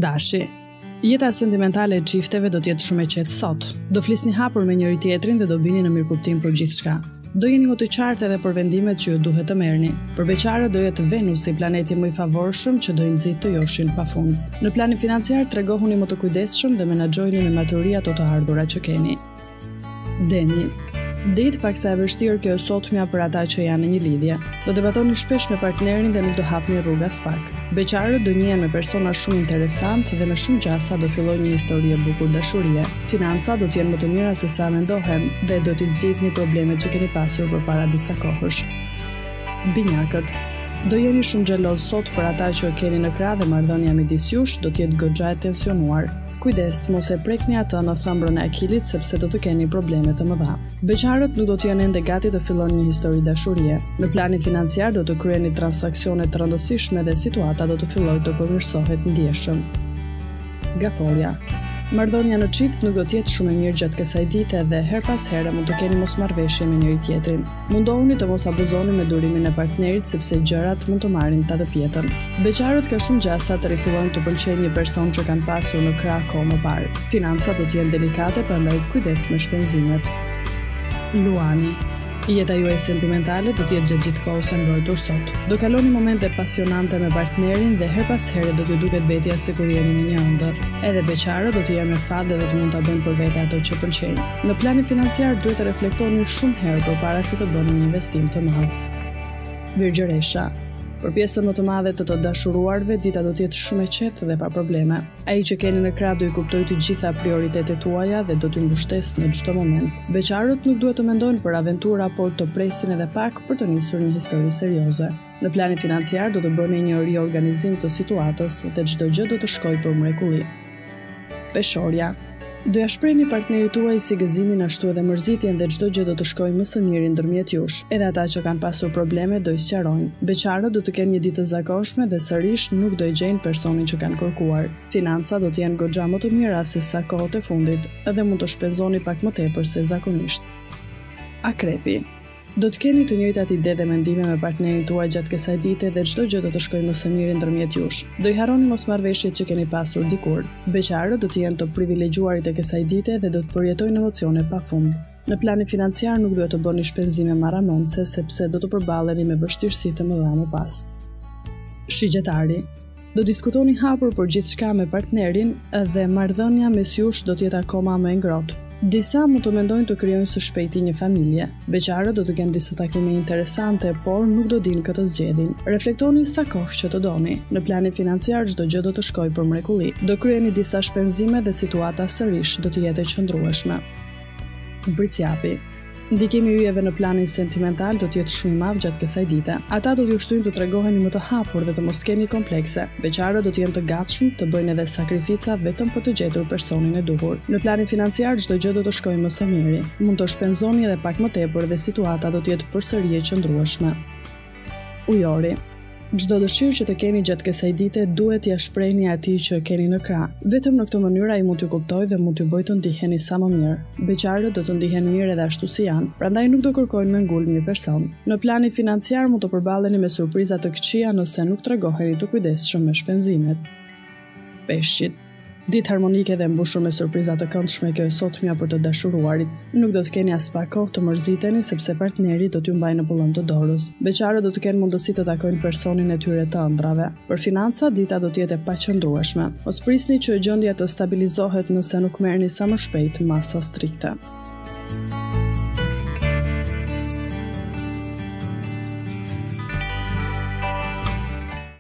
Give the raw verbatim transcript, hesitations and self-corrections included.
Dashi. Jeta sentimentale e çifteve do të jetë shumë e qetë sot. Do flisni hapur me njëri tjetrin dhe do bini në mirëkuptim për gjithçka. Do jeni më të qartë edhe për vendimet që ju duhet të merrni. Për beqarët do jetë Venusi planeti më i favorshëm që do i nxit të joshin pafund. Në planin financiar tregohuni më të kujdesshëm dhe menaxhojeni me maturi ato të ardhurat që keni. Deni. Ditë paksa e vështirë kjo sotmja për ata që janë në një lidhje. Do debatoni shpesh me partnerin dhe nuk do hapni rrugë as pak. Beqarët do njihen me persona shumë interesantë dhe me shumë gjasa do fillojë një histori e bukur dashurie. Financa do të jenë më të mira se sa mendohen dhe do t'i zgjidhni problemet që keni pasur përpara disa kohësh. Binjakët. Do jeni shumë xheloz sot për ata që keni në krah dhe marrëdhënia midis jush do të jetë goxha e tensionuar. Kujdes, mos e prekni atë në thëmbrën e akilit sepse do të keni probleme të mëdha. Beqarët nuk do të jenë ende gati të filloni një histori dashurie. Në planin financiar do të kryeni transaksione të rëndësishme dhe situata do të fillojë të përmirësohet ndjeshëm. Gaforja. Marrëdhënia në çift nuk do të jetë shumë e mirë gjatë kësaj dite dhe her pas here mund të keni mosmarrveshje me njëri tjetrin. Mundohuni të mos abuzoni me durimin e partnerit sepse gjërat mund të marrin ta të pjetën. Beqarët ka shumë gjasa të rifillojnë të pëlqejnë një person që kanë pasur në krah kohë më parë. Financat do të jenë delikate, prandaj kujdes me shpenzimet. Luani. Jeta juaj sentimentale do të jetë gjatë gjithë kohës së mbrojtur sot. Do kaloni momente pasionante me partnerin dhe her pas here do t'ju duket vetja se kur jeni në një ëndër. Edhe beqarët do të jenë me fat dhe do të mund ta bëjnë për vete ato që pëlqejnë. Në planin financiar duhet të reflektoni shumë herë përpara se të bëni një investim të madh. Virgjëresha. Për pjesën më të madhe të të dashuruarve, dita do të jetë shumë e qetë dhe pa probleme. Ai që keni në krah do i kuptojë të gjitha prioritetet tuaja dhe do t'ju mbështesë në çdo moment. Beqarët nuk duhet të mendojnë për aventura, por të presin edhe pak për të nisur një histori serioze. Në planin financiar do të bëni një riorganizim të situatës dhe çdo gjë do të shkojë për mrekulli. Peshorja. Do ja shprehni partnerit tuaj si gëzimin ashtu edhe mërzitjen dhe çdo gjë do të shkojë më së miri ndërmjet jush. Edhe ata që kanë pasur probleme do i sqarojnë. Beqarët do të kenë një ditë të zakonshme dhe sërish nuk do i gjejnë personin që kanë kërkuar. Financa do të jenë goxha më të mira se sa kohët e fundit, edhe mund të shpenzoni pak më tepër se zakonisht. Akrepi. Do të keni të njëjtat ide dhe mendime me partnerin tuaj gjatë kësaj dite dhe çdo gjë do të shkojë më së miri ndërmjet jush. Do i harroni mosmarrveshjet që keni pasur dikur. Beqarët do të jenë të privilegjuarit e kësaj dite dhe do të përjetojnë emocione pafund. Në planin financiar nuk duhet të bëni shpenzime maramonse sepse do të përballeni me vështirësi të mëdha më pas. Shigjetari. Do diskutoni hapur për gjithçka me partnerin dhe marrëdhënia mes jush do të jetë akoma më e ngrohtë. Disa mund të mendojnë të krijojnë së shpejti një familje. Beqarët do të kenë disa takime interesante, por nuk do dinë këtë zgjedhin. Reflektoni sa kohë që të doni. Në planin financiar çdo gjë do të shkojë për mrekulli. Do kryeni disa shpenzime dhe situata sërish do të jetë e qëndrueshme. Bricjapi. Ndikimi yjeve në planin sentimental do të jetë shumë i madh gjatë kësaj dite. Ata do t'ju shtyjnë të tregoheni më të hapur dhe të mos keni komplekse. Beqarët do të jenë të gatshëm të bëjnë edhe sakrifica vetëm për të gjetur personin e duhur. Në planin financiar çdo gjë do të shkojë më së miri. Mund të shpenzoni edhe pak më tepër dhe situata do të jetë përsëri e qëndrueshme. Ujori. Çdo dëshirë që të keni gjatë kësaj dite duhet t'ia shprehni atij që keni në krah. Vetëm në këtë mënyrë ai mund t'ju kuptojë dhe mund t'ju bëjë të ndiheni sa më mirë. Beqarët do të ndihen mirë edhe ashtu si janë, prandaj nuk do kërkojnë me ngul një person. Në planin financiar mund të përballeni me surpriza të këqija nëse nuk tregoheni të kujdesshëm me shpenzimet. Peshqit. Ditë harmonike dhe mbushur me surpriza të këndshme kjo e sotmja për të dashuruarit. Nuk do të keni as pak kohë të mërziteni sepse partneri do t'ju mbajë në pëllëm të dorës. Beqarët do të kenë mundësi të takojnë personin e tyre të ëndrave. Për financa dita do të jetë e paqëndrueshme. Mos prisni që gjendja të stabilizohet nëse nuk merrni sa më shpejt masa strikte.